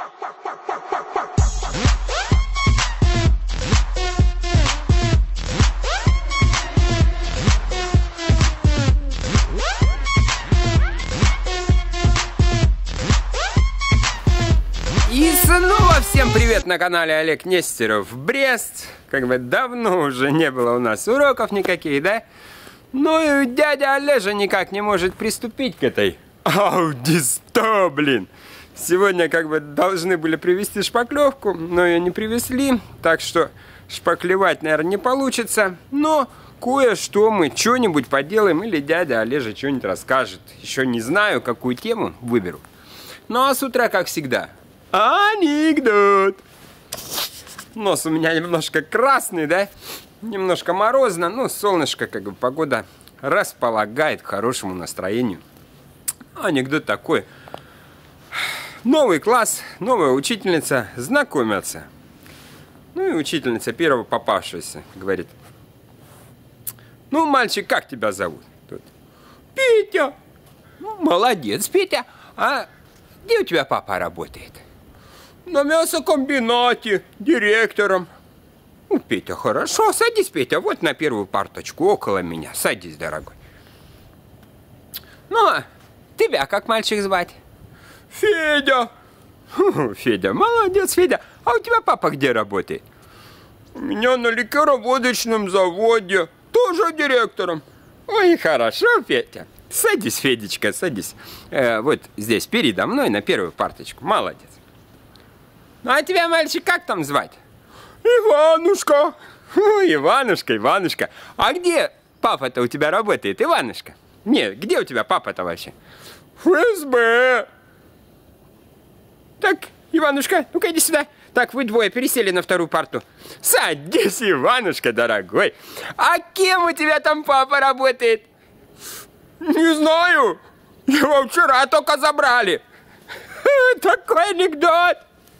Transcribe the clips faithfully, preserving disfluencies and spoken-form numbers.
И снова всем привет на канале Олег Нестеров, Брест. Как бы давно уже не было у нас уроков никаких, да? Ну и дядя Олежа никак не может приступить к этой Ауди сто, блин. Сегодня как бы должны были привезти шпаклевку, но ее не привезли, так что шпаклевать, наверное, не получится. Но кое-что мы что-нибудь поделаем, или дядя Олежа что-нибудь расскажет. Еще не знаю, какую тему выберу. Ну а с утра, как всегда, анекдот. Нос у меня немножко красный, да? Немножко морозно, но солнышко, как бы погода располагает к хорошему настроению. Анекдот такой. Новый класс, новая учительница знакомятся. Ну и учительница первого попавшегося говорит: ну, мальчик, как тебя зовут? Тут: Петя. Ну, молодец, Петя. А где у тебя папа работает? На мясокомбинате, директором. Ну, Петя, хорошо, садись, Петя, вот на первую парточку, около меня. Садись, дорогой. Ну, а тебя как мальчик звать? Федя. Федя, молодец, Федя. А у тебя папа где работает? У меня на ликероводочном заводе, тоже директором. Ой, хорошо, Петя. Садись, Федечка, садись. Э, вот здесь, передо мной, на первую парточку. Молодец. Ну, а тебя, мальчик, как там звать? Иванушка. Иванушка, Иванушка. А где папа-то у тебя работает, Иванушка? Нет, где у тебя папа-то вообще? В эс бэ. Так, Иванушка, ну-ка иди сюда. Так, вы двое пересели на вторую парту. Садись, Иванушка, дорогой. А кем у тебя там папа работает? Не знаю. Его вчера только забрали. Такой анекдот.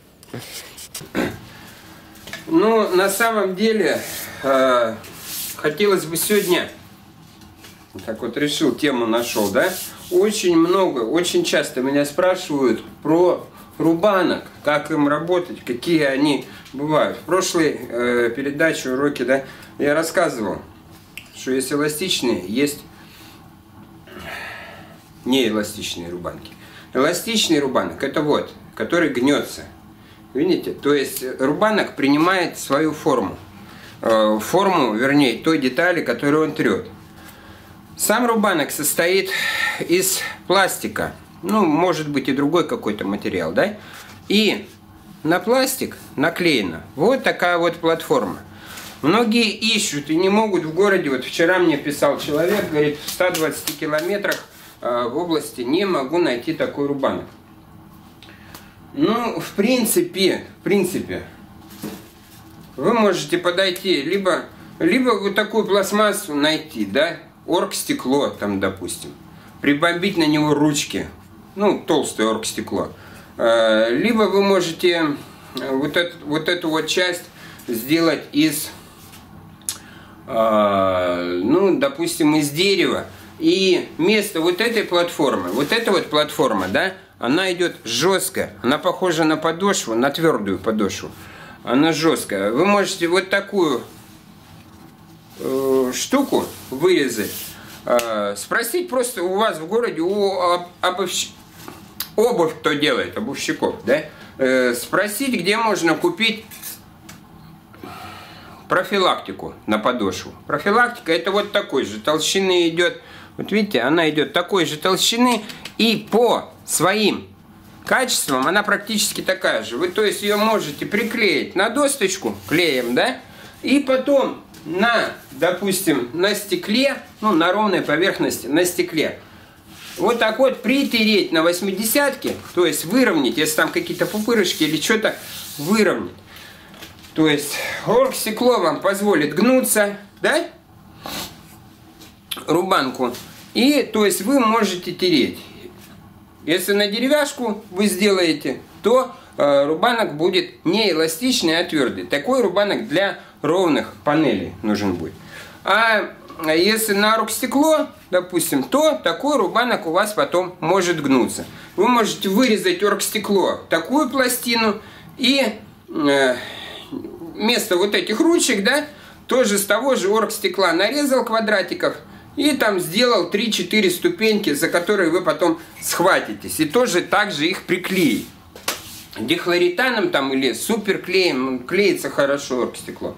Ну, на самом деле, э, хотелось бы сегодня, так вот решил, тему нашел, да? Очень много, очень часто меня спрашивают про рубанок, как им работать, какие они бывают. В прошлой э, передаче, уроке, да, я рассказывал, что есть эластичные, есть неэластичные рубанки. Эластичный рубанок — это вот, который гнется. Видите? То есть рубанок принимает свою форму. Э, форму, вернее, той детали, которую он трет. Сам рубанок состоит из пластика. Ну, может быть, и другой какой-то материал, да? И на пластик наклеена вот такая вот платформа. Многие ищут и не могут в городе. Вот вчера мне писал человек, говорит, в ста двадцати километрах э, в области не могу найти такой рубанок. Ну, в принципе, в принципе, вы можете подойти, либо, либо вот такую пластмассу найти, да, оргстекло там, допустим, прибомбить на него ручки, ну, толстое оргстекло, либо вы можете вот, это, вот эту вот часть сделать из, ну, допустим, из дерева, и вместо вот этой платформы, вот эта вот платформа, да, она идет жесткая, она похожа на подошву, на твердую подошву. Она жесткая. Вы можете вот такую э, штуку вырезать, э, спросить просто у вас в городе, у обувщ... обувь, кто делает, обувщиков, да? Э, спросить, где можно купить профилактику на подошву. Профилактика — это вот такой же толщины идет. Вот видите, она идет такой же толщины, и по своим качествам она практически такая же. Вы, то есть, ее можете приклеить на досточку клеем, да, и потом на, допустим, на стекле, ну, на ровной поверхности, на стекле, вот так вот притереть на восьмидесятке, то есть выровнять, если там какие-то пупырышки или что-то, выровнять. То есть оргстекло вам позволит гнуться, да, рубанку, и, то есть, вы можете тереть. Если на деревяшку вы сделаете, то э, рубанок будет не эластичный, а твердый. Такой рубанок для ровных панелей нужен будет. А если на оргстекло допустим, то такой рубанок у вас потом может гнуться. Вы можете вырезать оргстекло, такую пластину, и э, вместо вот этих ручек, да, тоже с того же оргстекла нарезал квадратиков и там сделал три-четыре ступеньки, за которые вы потом схватитесь. И тоже так же их приклеить. Дихлоританом там или суперклеем клеится хорошо оргстекло.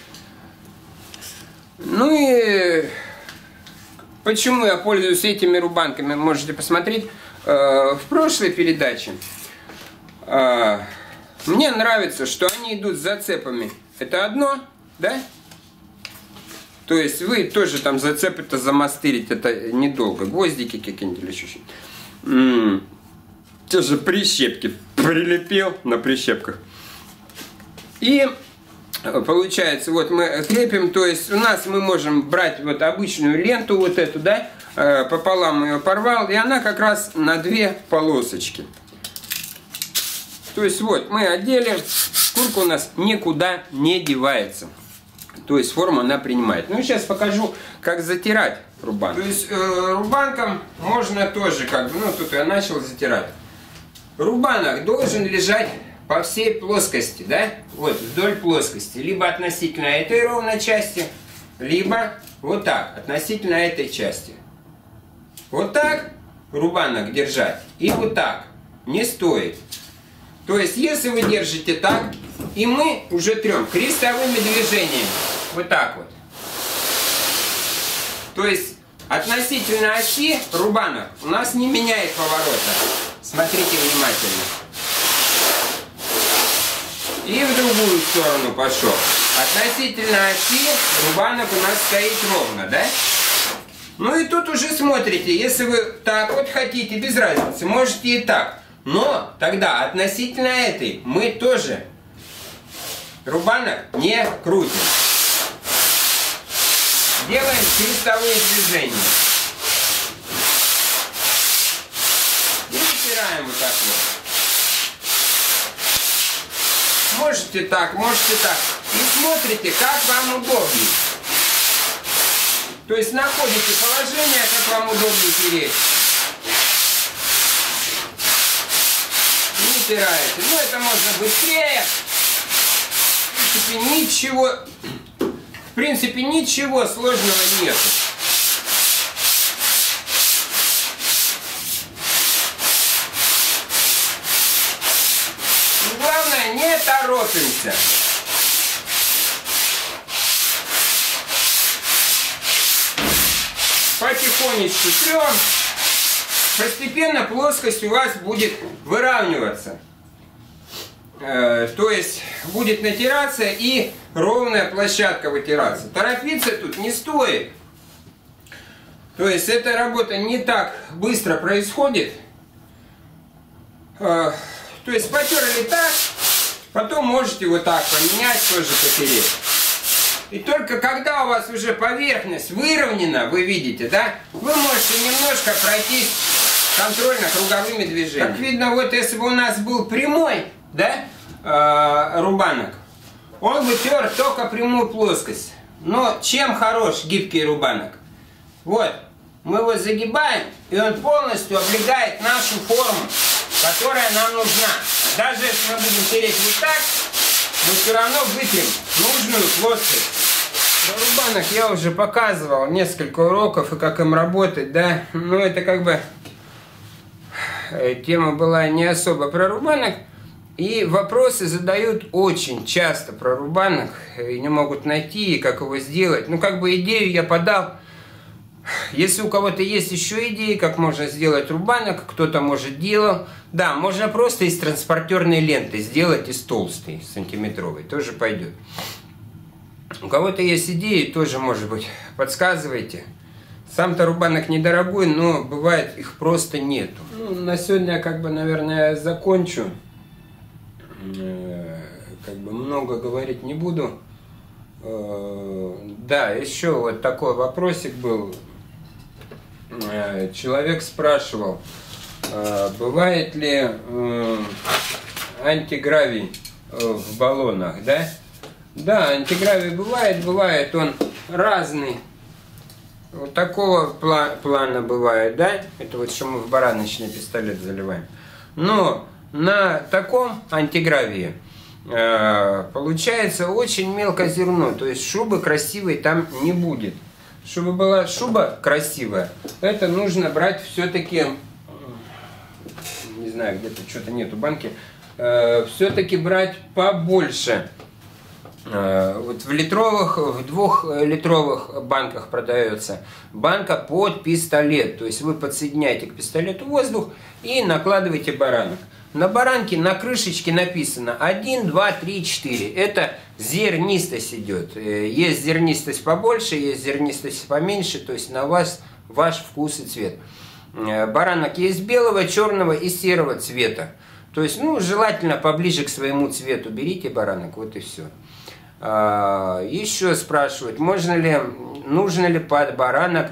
Ну и почему я пользуюсь этими рубанками, можете посмотреть э, в прошлой передаче. Э, мне нравится, что они идут с зацепами. Это одно, да? То есть вы тоже там зацепы-то замастырить, это недолго. Гвоздики какие-нибудь или еще что-нибудь. Те же прищепки прилепил на прищепках. И получается, вот мы крепим, то есть у нас мы можем брать вот обычную ленту вот эту, да, пополам ее порвал, и она как раз на две полосочки. То есть вот мы одели, шкурка у нас никуда не девается. То есть форму она принимает. Ну, сейчас покажу, как затирать рубанок. То есть э, рубанком можно тоже, как бы, ну, тут я начал затирать. Рубанок должен лежать по всей плоскости, да? Вот, вдоль плоскости. Либо относительно этой ровной части, либо вот так, относительно этой части. Вот так рубанок держать и вот так не стоит. То есть, если вы держите так, и мы уже трем крестовыми движениями, вот так вот. То есть, относительно оси рубанок у нас не меняет поворота. Смотрите внимательно. И в другую сторону пошел. Относительно оси рубанок у нас стоит ровно, да? Ну и тут уже смотрите, если вы так вот хотите, без разницы, можете и так. Но тогда относительно этой мы тоже рубанок не крутим. Делаем крестовые движения. И натираем вот так вот. Можете так, можете так. И смотрите, как вам удобнее. То есть находите положение, как вам удобнее тереть. И натираете. Ну, это можно быстрее. В принципе, ничего... В принципе, ничего сложного нет. Главное, не торопимся. Потихонечку трем. Постепенно плоскость у вас будет выравниваться. Э, то есть будет натираться и ровная площадка вытираться. Торопиться тут не стоит. То есть эта работа не так быстро происходит. Э, то есть потерли так, потом можете вот так поменять, тоже потереть. И только когда у вас уже поверхность выровнена, вы видите, да, вы можете немножко пройтись контрольно-круговыми движениями. Как видно, вот если бы у нас был прямой, да, э, рубанок, он бы тер только прямую плоскость. Но чем хорош гибкий рубанок? Вот, мы его загибаем, и он полностью облегает нашу форму, которая нам нужна. Даже если мы будем тереть вот так, мы все равно вытрем нужную плоскость. Рубанок я уже показывал несколько уроков и как им работать, да. Но это как бы тема была не особо про рубанок. И вопросы задают очень часто про рубанок. И не могут найти, как его сделать. Ну, как бы идею я подал. Если у кого-то есть еще идеи, как можно сделать рубанок, кто-то, может, делал. Да, можно просто из транспортерной ленты сделать, из толстой, сантиметровой. Тоже пойдет. У кого-то есть идеи, тоже, может быть, подсказывайте. Сам-то рубанок недорогой, но бывает их просто нету. Ну, на сегодня я, как бы, наверное, закончу. Как бы много говорить не буду. Да, еще вот такой вопросик был. Человек спрашивал, бывает ли антигравий в баллонах, да? Да, антигравий бывает, бывает он разный. Вот такого пла плана бывает, да? Это вот что мы в бараночный пистолет заливаем. Но на таком антигравии э, получается очень мелкое зерно. То есть шубы красивой там не будет. Чтобы была шуба красивая, это нужно брать все-таки, не знаю, где-то что-то нету банки, э, все-таки брать побольше. Вот в литровых, в двухлитровых банках продается банка под пистолет. То есть вы подсоединяете к пистолету воздух и накладываете баранок. На баранке на крышечке написано один, два, три, четыре. Это зернистость идет. Есть зернистость побольше, есть зернистость поменьше. То есть на вас ваш вкус и цвет. Баранок есть белого, черного и серого цвета. То есть, ну, желательно поближе к своему цвету берите баранок, вот и все. А, еще спрашивают, можно ли, нужно ли под баранок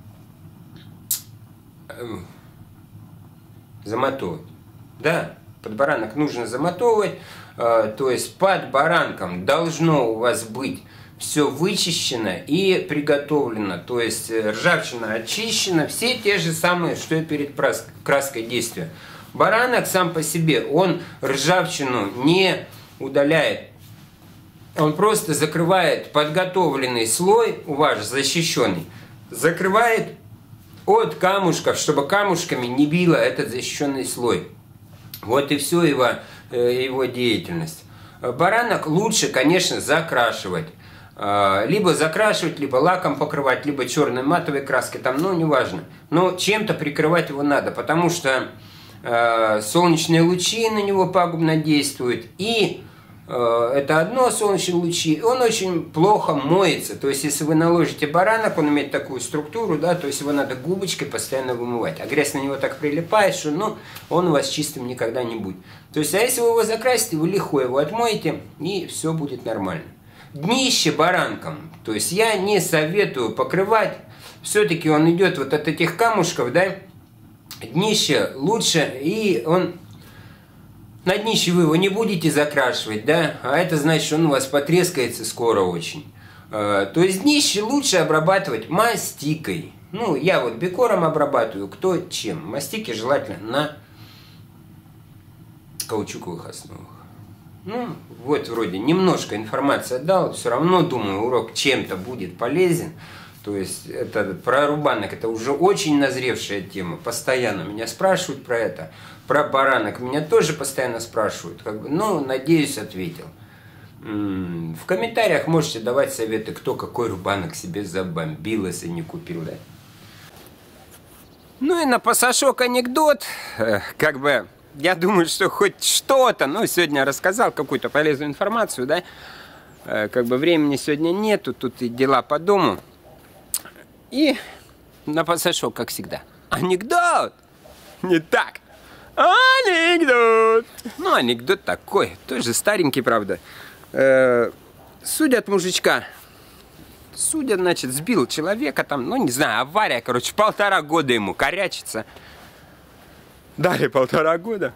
замотовывать. Да, под баранок нужно замотовывать, а, то есть под баранком должно у вас быть все вычищено и приготовлено, то есть ржавчина очищена, все те же самые, что и перед краской действия. Баранок сам по себе, он ржавчину не удаляет. Он просто закрывает подготовленный слой, у вас защищенный, закрывает от камушков, чтобы камушками не било этот защищенный слой. Вот и все его, его деятельность. Баранок лучше, конечно, закрашивать. Либо закрашивать, либо лаком покрывать, либо черной матовой краской, там, ну, неважно. Но чем-то прикрывать его надо, потому что э, солнечные лучи на него пагубно действуют. И э, это одно, солнечные лучи, он очень плохо моется. То есть, если вы наложите баранок, он имеет такую структуру, да, то есть его надо губочкой постоянно вымывать. А грязь на него так прилипает, что, ну, он у вас чистым никогда не будет. То есть, а если вы его закрасите, вы легко его отмоете, и все будет нормально. Днище баранком, то есть я не советую покрывать, все-таки он идет вот от этих камушков, да, днище лучше, и он, на днище вы его не будете закрашивать, да, а это значит, что он у вас потрескается скоро очень. То есть днище лучше обрабатывать мастикой, ну, я вот бикором обрабатываю, кто чем, мастики желательно на каучуковых основах. Ну, вот вроде немножко информации дал, все равно, думаю, урок чем-то будет полезен. То есть, это про рубанок, это уже очень назревшая тема. Постоянно меня спрашивают про это. Про баранок меня тоже постоянно спрашивают. Как бы, ну, надеюсь, ответил. В комментариях можете давать советы, кто какой рубанок себе забомбил, если не купил, да? Ну и на пасашок анекдот, как бы... Я думаю, что хоть что-то, ну, сегодня я рассказал какую-то полезную информацию, да, э, как бы времени сегодня нету, тут и дела по дому. И на пасашок, как всегда. Анекдот! Не так. Анекдот! Ну, анекдот такой, тоже старенький, правда. Э, судят мужичка. Судят, значит, сбил человека там, ну, не знаю, авария, короче, полтора года ему корячится. Дали полтора года.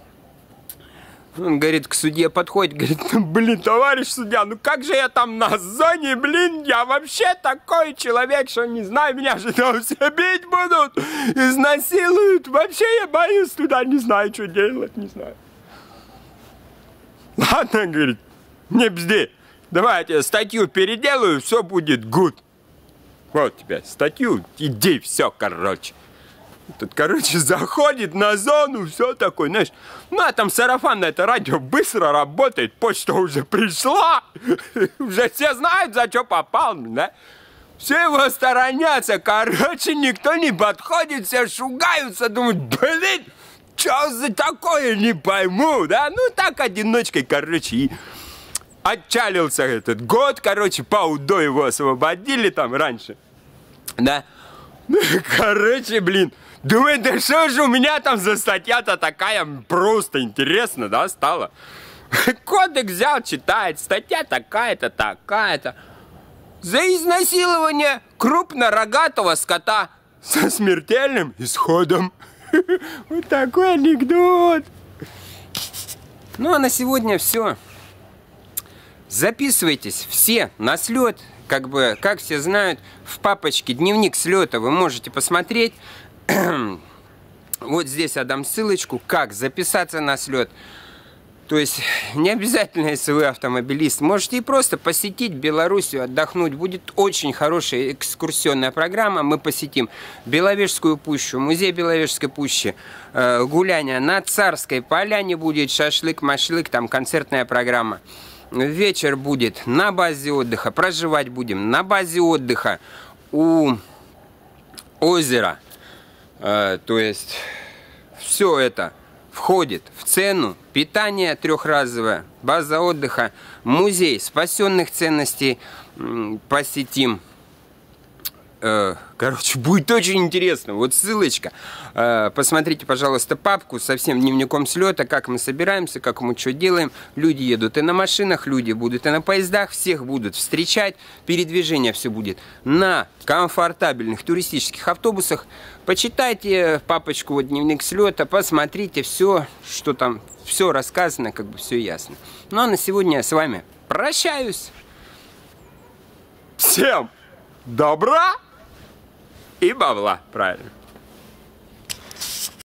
Он, говорит, к судье подходит, говорит, блин, товарищ судья, ну как же я там на зоне, блин, я вообще такой человек, что не знаю, меня же там все бить будут, изнасилуют, вообще я боюсь туда, не знаю, что делать, не знаю. Ладно, говорит, не бзди, давай я тебе статью переделаю, все будет good. Вот тебе статью, иди, все, короче. Тут, короче, заходит на зону, все такое, знаешь, ну, а там сарафанное это радио быстро работает, почта уже пришла, уже все знают, за что попал, да? Все его сторонятся, короче, никто не подходит, все шугаются, думают, блин, что за такое, не пойму, да? Ну, так одиночкой, короче, и отчалился этот год, короче, по УДО его освободили там раньше, да? Короче, блин, думаю, да что же у меня там за статья-то такая, просто интересно, да, стала. Кодекс взял, читает, статья такая-то, такая-то. За изнасилование крупнорогатого скота со смертельным исходом. Вот такой анекдот. Ну, а на сегодня все. Записывайтесь все на слет. Как бы, как все знают, в папочке дневник слета вы можете посмотреть. Вот здесь я дам ссылочку, как записаться на слет. То есть не обязательно, если вы автомобилист, можете и просто посетить Белоруссию, отдохнуть. Будет очень хорошая экскурсионная программа. Мы посетим Беловежскую пущу, музей Беловежской пущи, э, гуляние на Царской поляне, будет шашлык-машлык, там концертная программа. Вечер будет на базе отдыха, проживать будем на базе отдыха у озера. Э, то есть все это входит в цену. Питание трехразовое, база отдыха, музей спасенных ценностей посетим. Короче, будет очень интересно. Вот ссылочка. Посмотрите, пожалуйста, папку со всем дневником слета, как мы собираемся, как мы что делаем. Люди едут и на машинах, люди будут и на поездах, всех будут встречать. Передвижение все будет на комфортабельных туристических автобусах. Почитайте папочку, вот дневник слета, посмотрите все, что там, все рассказано, как бы все ясно. Ну а на сегодня я с вами прощаюсь. Всем добра и бабла, правильно.